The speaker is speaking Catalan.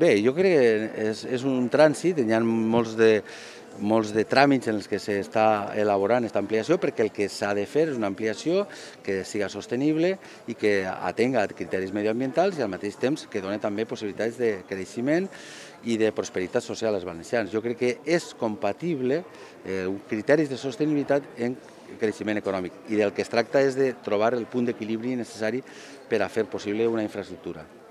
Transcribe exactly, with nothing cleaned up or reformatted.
Bé, jo crec que és, és un trànsit, hi ha molts de, molts de tràmits en els que s'està elaborant aquesta ampliació, perquè el que s'ha de fer és una ampliació que siga sostenible i que atenga criteris mediambientals i al mateix temps que doni també possibilitats de creixement i de prosperitat social als valencians. Jo crec que és compatible eh, criteris de sostenibilitat en creixement econòmic i del que es tracta és de trobar el punt d'equilibri necessari per a fer possible una infraestructura.